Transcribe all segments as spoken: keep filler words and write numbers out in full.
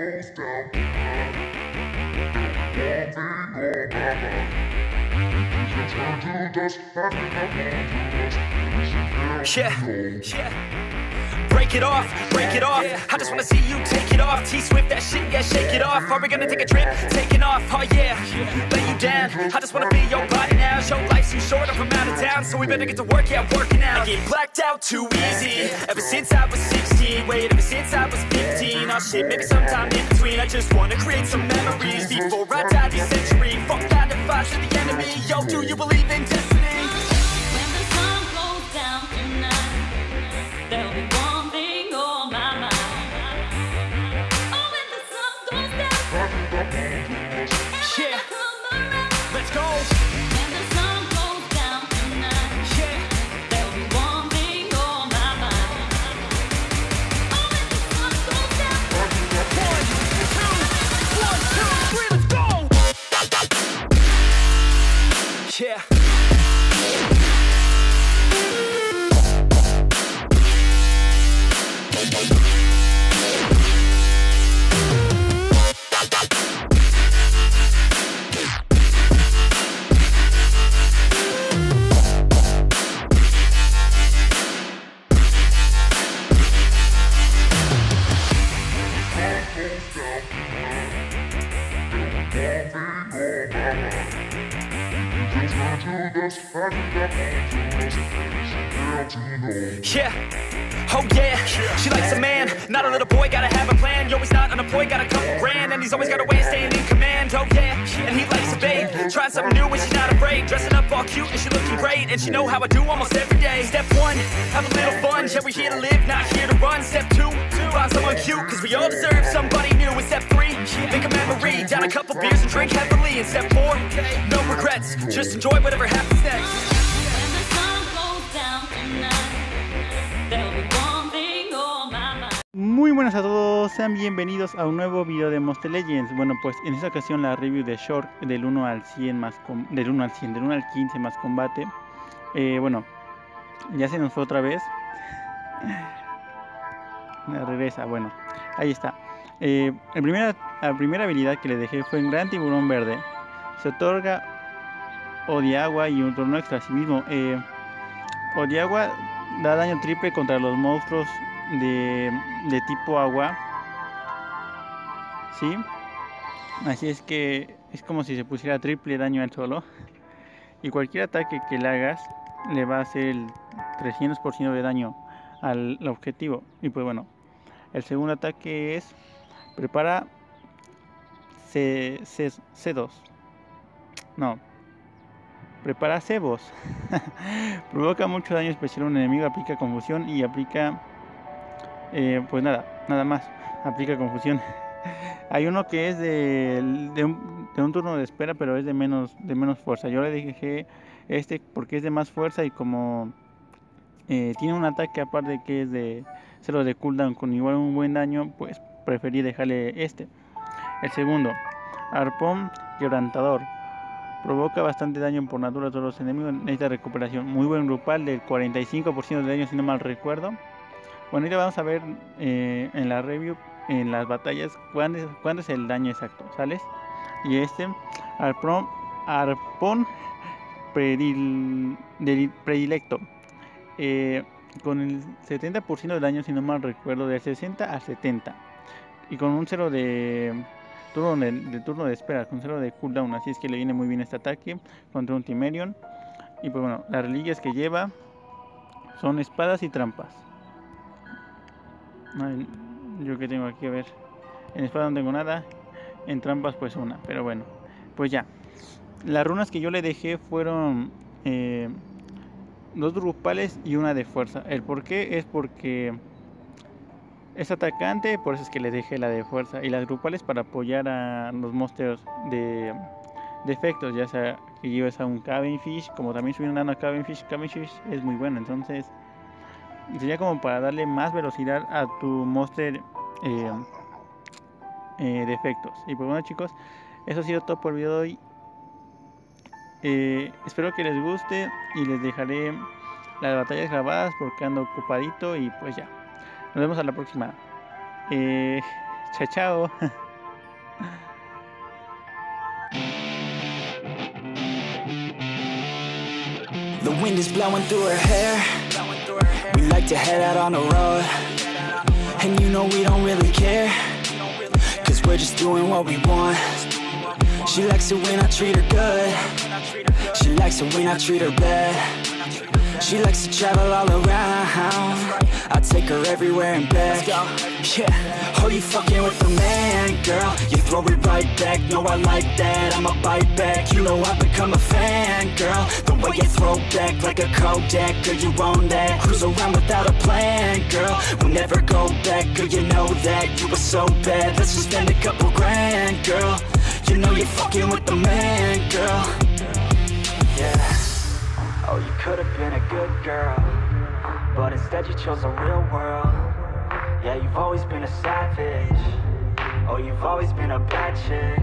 Yeah, yeah. Break it off, break it off. I just wanna see you take it off. T-Swift, that shit, yeah, shake it off. Are we gonna take a trip? Taking off, oh yeah. Lay you down. I just wanna be your body now. Your life's too short, I'm from out of town, so we better get to work, yeah, working out. I get blacked out too easy. Ever since I was sixteen, wait, ever since I was fifteen. Oh shit, maybe sometime in between. I just wanna create some memories before I die this century. Fuck nine to five to the enemy. Yo, do you believe in destiny? When the sun goes down tonight, there'll be one thing on my mind. Oh, when the sun goes down, Yeah, let's go. when the sun goes down tonight, Yeah, there'll be one thing on my mind. Oh, when the sun goes down, one, two, one, two, three, let's go. Yeah. Yeah, oh yeah, she likes a man, not a little boy, gotta have a plan. Yo, he's not unemployed, got a couple grand, and he's always got a way of staying in command. Oh yeah, and he likes a babe, trying something new and she's not afraid. Dressing up all cute and she looking great, and she know how I do almost every day. Step one, have a little fun, yeah, we're here to live, not here to run. Step two, find someone cute, cause we all deserve somebody new. And step three, make a memory, down a couple beers and drink heavily. And step four, no regrets, just enjoy whatever happens next. when the sun goes down tonight, there'll be one thing on my mind. Muy buenas a todos, sean bienvenidos a un nuevo video de Monster Legends. Bueno, pues en esta ocasión la review de Short del uno al cien más com del uno al cien, del uno al quince más combate. Eh, bueno, ya se nos fue otra vez. Me regresa, bueno, ahí está. Eh, la, primera, la primera habilidad que le dejé fue en Gran Tiburón Verde. Se otorga Odiagua y un turno extra. Así mismo, eh, Odiagua da daño triple contra los monstruos de, de tipo agua. ¿Sí? Así es que es como si se pusiera triple daño al solo. Y cualquier ataque que le hagas le va a hacer el trescientos por ciento de daño al objetivo. Y pues bueno, el segundo ataque es prepara C, C, C2. No, prepara cebos. Provoca mucho daño especial a un enemigo, aplica confusión y aplica eh, pues nada, nada más, aplica confusión. Hay uno que es de, de, un, de un turno de espera, pero es de menos, de menos fuerza. Yo le dije este porque es de más fuerza y como eh, tiene un ataque aparte que es de cero de cooldown con igual un buen daño, pues preferí dejarle este. El segundo, Arpón Quebrantador. Provoca bastante daño por naturaleza a todos los enemigos en esta recuperación. Muy buen grupal del cuarenta y cinco por ciento de daño si no mal recuerdo. Bueno, ahora vamos a ver eh, en la review, en las batallas, cuándo es, cuándo es el daño exacto, ¿sales? Y este, Arpón, Arpón predil, del, Predilecto. Eh, con el setenta por ciento de daño si no mal recuerdo, del sesenta al setenta. Y con un cero de turno de, de turno de espera, con cero de cooldown, así es que le viene muy bien este ataque contra un Timerion. Y pues bueno, las reliquias que lleva son espadas y trampas. Ay, yo que tengo aquí, a ver, en espada no tengo nada, en trampas pues una, pero bueno, pues ya. Las runas que yo le dejé fueron eh, dos grupales y una de fuerza. El por qué es porque es atacante, por eso es que le dejé la de fuerza, y las grupales para apoyar a los monstruos de, de efectos, ya sea que lleves a un Cavenfish, como también subieron dando a Cavenfish. Cavenfish es muy bueno, entonces sería como para darle más velocidad a tu monster eh, eh, de efectos. Y pues bueno, chicos, eso ha sido todo por el video de hoy. Eh, espero que les guste y les dejaré las batallas grabadas porque ando ocupadito y pues ya. Nos vemos a la próxima. Eh, Chao, chao. The wind is blowing through her hair. We like to head out on the road, and you know we don't really care, cause we're just doing what we want. She likes it when I treat her good. She likes it when I treat her bad. She likes to travel all around. I take her everywhere and back. Yeah, oh, you fucking with the man, girl. You throw it right back, no I like that. I'ma bite back, you know I've become a fan, girl. The way you throw back like a Kodak, girl, you own that. Cruise around without a plan, girl. We'll never go back, girl, you know that. You were so bad, let's just spend a couple grand, girl. You know you're fucking with the man, girl. Yeah. Oh, you could've been a good girl, but instead you chose a real world. Yeah, you've always been a savage. Oh, you've always been a bad chick.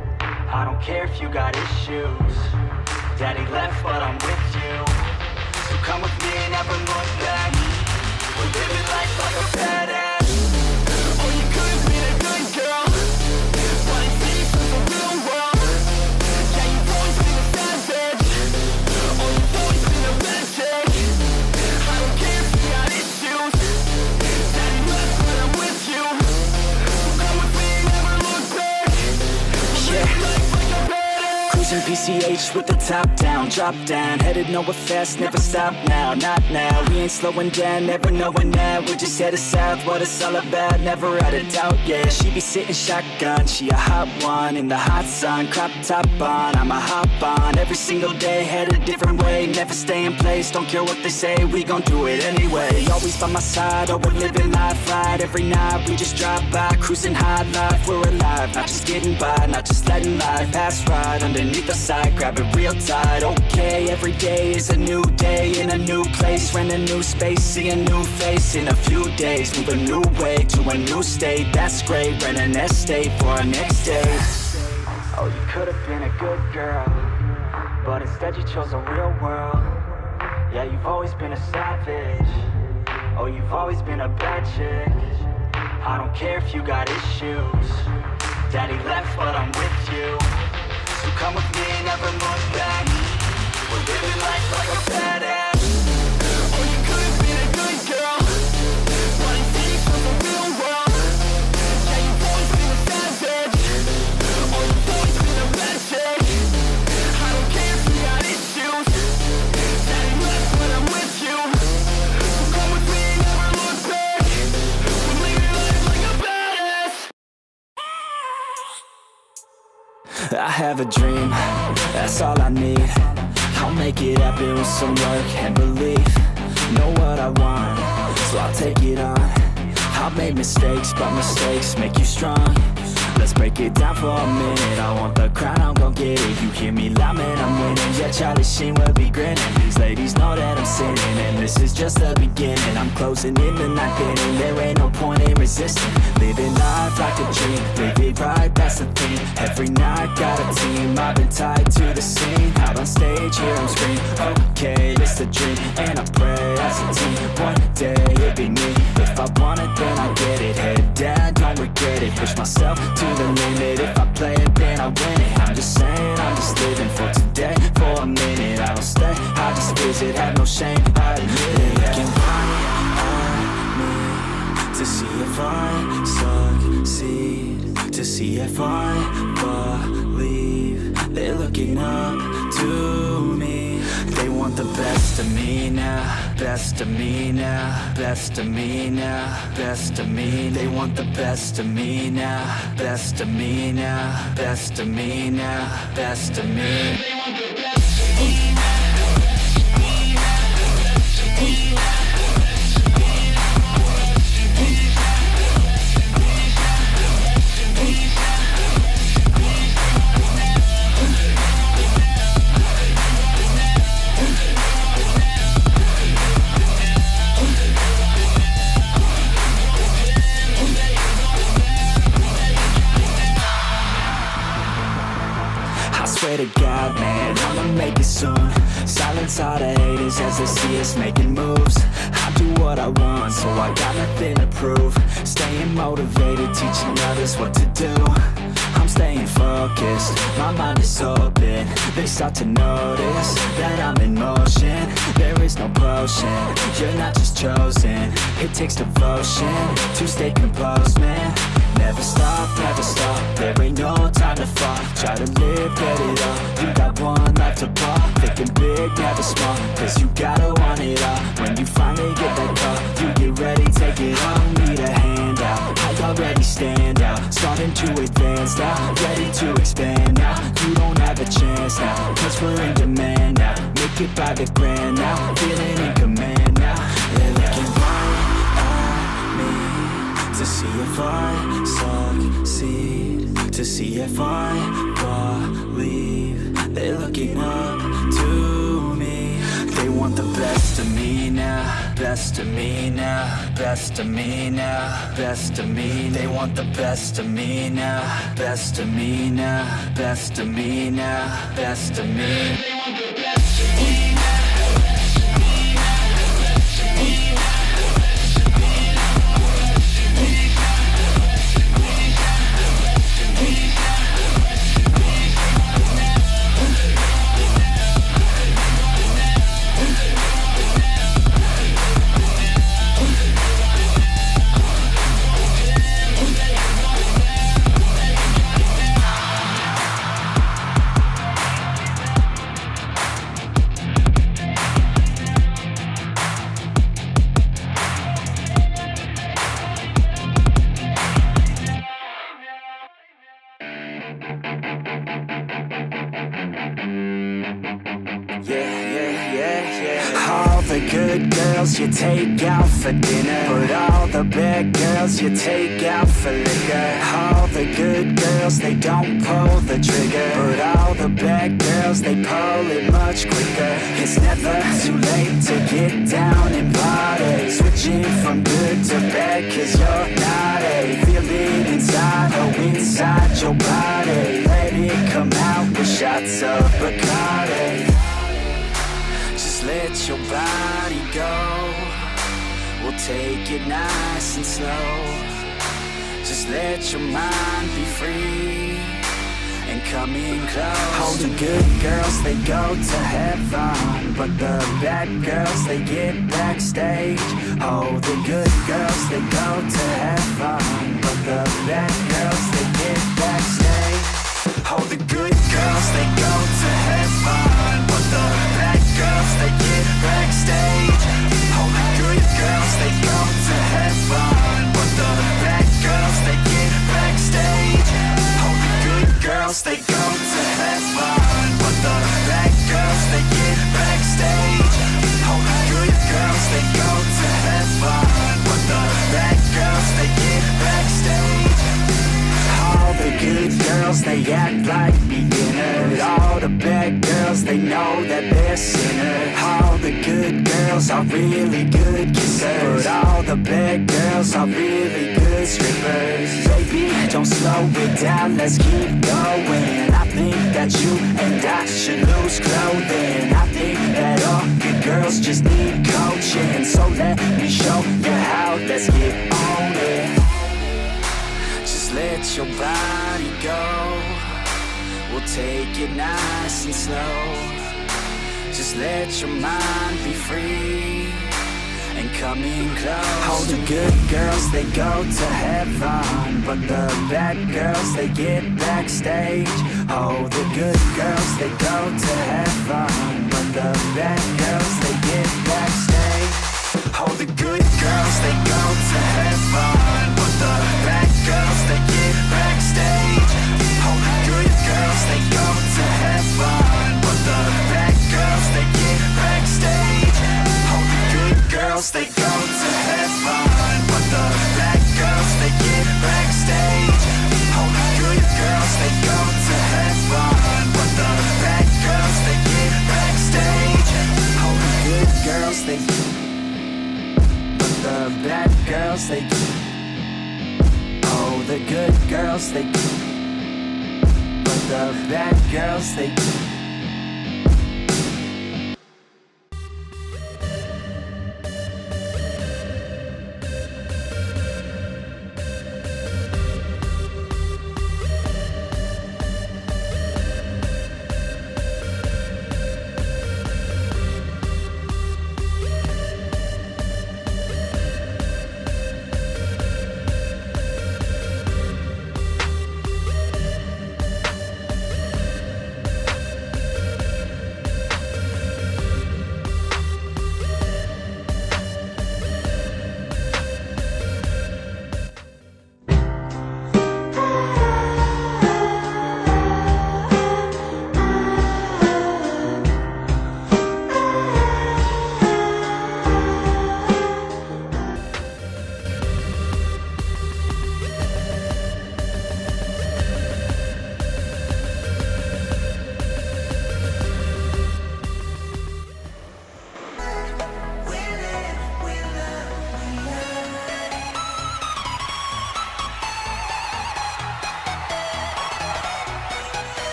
I don't care if you got issues. Daddy left, but I'm with you. So come with me and never look back. We're living life like a badass. Oh, you could've been a good girl, but instead you chose a real world. Yeah, you've always been a savage. Oh, you've always been a bad chick. I don't care if you got issues. Daddy left, but I'm with you. So come with me and never look back. Yeah. Life like a badass. Cruising P C H with the top down, drop down, headed nowhere fast, never stop now, not now. We ain't slowing down, never knowing that. We're just headed south, what it's all about, never had a doubt, yeah. She be sitting shotgun, she a hot one, in the hot sun, crop top on, I'ma hop on, every single day, head a different way, never stay in place, don't care what they say, we gon' do it anyway. Always by my side, oh we're living life right, every night we just drive by, cruising high life, we're alive, not just getting by, not just letting life pass right underneath the side, grab it real tight, okay, every day is a new day, in a new place, rent a new space, see a new face, in a few days, move a new way, to a new state, that's great, rent an estate for our next day. Oh, you could've been a good girl, but instead you chose a real world. Yeah, you've always been a savage. Oh, you've always been a bad chick. I don't care if you got issues. Daddy left, but I'm with you. So come with me and never look back. We're living life like a badass. Oh, you could've been a good girl, but instead you chose a real world. Yeah, you've always been a savage. Oh, you've always been a bad chick. I don't care if you got issues. Daddy left, but I'm with you. So come with me and never look back. We're living life like a badass. I have a dream, that's all I need. I'll make it happen with some work and belief. Know what I want, so I'll take it on. I've made mistakes, but mistakes make you strong. Let's break it down for a minute. I want the crown, I'm gon' get it. You hear me loud, man, I'm winning. Yeah, Charlie Sheen will be grinning. These ladies know that I'm sinning, and this is just the beginning. I'm closing in the ninth inning. There ain't no point in resisting. Living life like a dream, live it right, that's the thing. Every night got a team, I've been tied to the scene. Out on stage, here I'm scream. Okay, it's the dream, and I pray as a team. One day it'll be me. If I want it, then I get it. Head down, don't regret it. Push myself to the limit. If I play it, then I win it. I'm just saying, I'm just living for today, for a minute. I don't stay, I just visit, have no shame, I admit it. Looking right at me to see if I succeed, to see if I believe. They're looking up to me. They want the best of me now, best of me now, best of me now, best of me. They want the best of me now, best of me now, best of me now, best of me. They want the best of me now. Swear to God, man, I'ma make it soon. Silence all the haters as they see us making moves. I do what I want, so I got nothing to prove. Staying motivated, teaching others what to do. I'm staying focused, my mind is open. They start to notice that I'm in motion. There is no potion, you're not just chosen. It takes devotion to stay composed, man. Never stop, never stop, there ain't no time to fall. Try to live, get it all, you got one life to ball. Thinking big, never small, cause you gotta want it all. When you finally get that call, you get ready, take it on. Need a hand out, I already stand out. Starting to advance now, ready to expand now. You don't have a chance now, cause we're in demand now. Make it by the grand now, feeling in command now. They're looking right at me to see if I succeed, to see if I believe. They're looking up to me. They want the best of me now, best of me now, best of me now, best of me. They want the best of me now, best of me now, best of me now, best of me. They want the best of me now. Good girls you take out for dinner, but all the bad girls you take out for liquor. All the good girls, they don't pull the trigger, but all the bad girls, they pull it much quicker. It's never too late to get down and party. Switching from good to bad, cause you're naughty. Feel it inside, oh inside your body. Let it come out with shots of Bacardi. Let your body go. We'll take it nice and slow. Just let your mind be free and come in close. All the good girls, they go to heaven, but the bad girls, they get backstage. Oh, the good girls, they go to heaven, but the bad girls, they get backstage. Oh, the good girls, they go to heaven, but the bad girls, they get backstage. All the good girls, they go to heaven, but the bad girls, they get backstage. All the good girls, they go to heaven, but the bad girls, they get backstage. All the good girls, they go to heaven, but the bad girls, they get backstage. All the good girls, they act like beginners. All the bad girls, they know that they're sinners. All the good girls are really good kissers, but all the bad girls are really good strippers. Baby, don't slow it down, let's keep going. I think that you and I should lose clothing. I think that all good girls just need coaching. So let me show you how, let's get on it. Just let your body go. We'll take it nice and slow. Just let your mind be free and come in close. All the good girls, they go to heaven, but the bad girls, they get backstage. Oh, the good girls, they go to heaven, but the bad girls, they get backstage. Oh, the good girls, they go to heaven, but the bad girls, they get backstage. Oh, the good girls, they go to heaven, but the bad girls, they get backstage. Oh, the good girls, they go to heaven, but the bad girls, they get backstage. Oh, the good girls, they go to heaven, but the bad girls, they get backstage. Oh, the good girls, they but the bad girls, they oh, the good girls, they but the bad girls, they